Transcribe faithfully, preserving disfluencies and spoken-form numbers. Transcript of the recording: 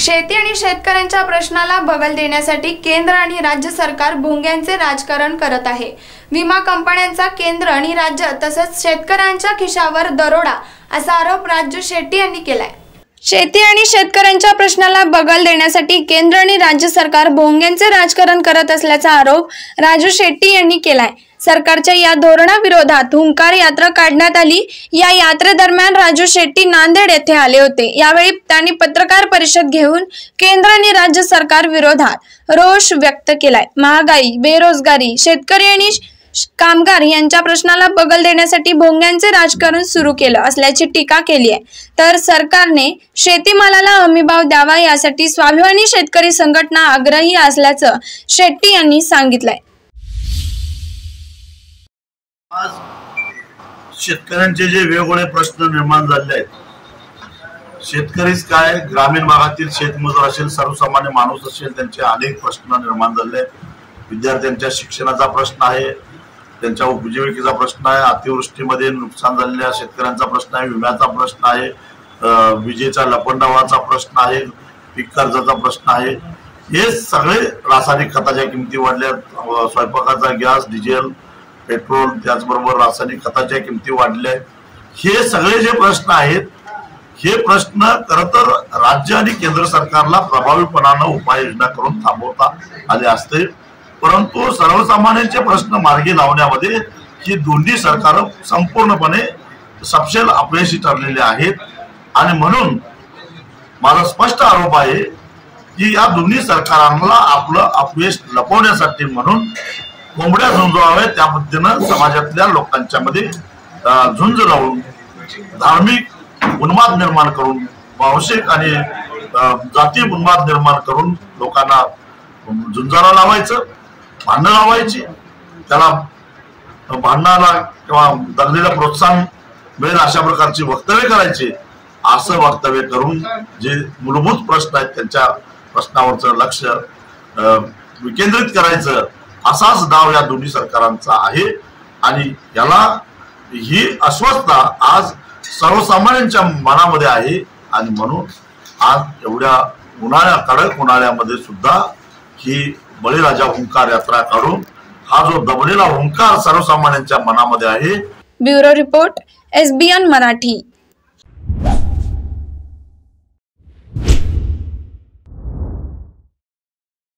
शेती आणि शेतकऱ्यांच्या प्रश्नाला बगल देण्यासाठी केंद्र आणि राज्य सरकार भोंग्यांचे राजकारण करत आहे। विमा कंपन्यांचा केंद्र आणि राज्य तसंच शेतकऱ्यांच्या खिशावर दरोडा असा आरोप राजू शेट्टी यांनी केलाय। शेती आणि शेतकऱ्यांच्या प्रश्नाला बगल देण्यासाठी केंद्र आणि राज्य सरकार भोंग्यांचे राजकारण करत असल्याचा आरोप राजू शेट्टी यांनी केलाय। सरकारच्या या धोरणाविरोधात हुंकार यात्रा काढण्यात आली। या यात्रेदरम्यान राजू शेट्टी नांदेड येथे आले होते। यावेळी त्यांनी पत्रकार परिषद घेऊन केंद्र आणि राज्य सरकार विरोधात रोष व्यक्त केलाय। महागाई, बेरोजगारी, शेतकरी आणि कामगार यांच्या प्रश्नाला बगल देण्यासाठी भोंग्यांचे राजकारण सुरू केलं असल्याची टीका केली आहे। तर सरकारने शेतीमालाला हमीभाव द्यावा यासाठी स्वाभिमानी शेतकरी संघटना आग्रही असल्याचं शेट्टी यांनी सांगितलंय। आज शेतकऱ्यांचे जे वेगवेगळे प्रश्न निर्माण झाले आहेत, शेतकरीच काय ग्रामीण भागातील शेतमजूर असेल, सर्वसामान्य माणूस असेल, त्यांचे अनेक प्रश्न निर्माण झाले आहेत। विद्यार्थ्यांच्या शिक्षणाचा प्रश्न आहे, त्यांच्या उपजीविकेचा प्रश्न आहे, अतिवृष्टीमध्ये नुकसान झालेल्या शेतकऱ्यांचा प्रश्न आहे, विम्याचा प्रश्न आहे, विजेचा लपंडावाचा प्रश्न आहे, पीक कर्जाचा प्रश्न आहे। हे सगळे रासायनिक खताच्या किमती वाढल्या, स्वयंपाकाचा गॅस, डिझेल, पेट्रोल, त्याचबरोबर रासायनिक खताच्या किमती वाढल्या। हे सगळे जे प्रश्न आहेत, हे प्रश्न खरं तर राज्य आणि केंद्र सरकारला प्रभावीपणाने उपाययोजना करून थांबवता आले असते, परंतु सर्वसामान्यांचे प्रश्न मार्गी लावण्यामध्ये ही दोन्ही सरकार संपूर्णपणे सपशेल अपयशी ठरलेले आहेत। आणि म्हणून माझा स्पष्ट आरोप आहे की या दोन्ही सरकारांना आपलं अपयश लपवण्यासाठी म्हणून कोंबड्या झुंजवाव्या, त्या पद्धतीनं समाजातल्या लोकांच्या मध्ये झुंज लावून धार्मिक उन्माद निर्माण करून, भावनिक आणि जातीय उन्माद निर्माण करून लोकांना झुंजाला लावायचं, भांडण लावायची, त्याला भांडणाला किंवा दंगलीला प्रोत्साहन मिळेल अशा प्रकारची वक्तव्य करायची। असं वक्तव्य करून जे मूलभूत प्रश्न आहेत त्यांच्या प्रश्नावरचं लक्ष विकेंद्रित करायचं, असाच डाव या दोन्ही सरकारांचा आहे। आणि याला ही अस्वस्थता आज सर्वसामान्यांच्या मनामध्ये आहे। आणि म्हणून आज एवढ्या उन्हाळ्या कडक उन्हाळ्यामध्ये सुद्धा ही बळीराजा हुंकार यात्रा काढून हा जो दबलेला हुंकार सर्वसामान्यांच्या मनामध्ये आहे। Bureau report, S B N Marathi.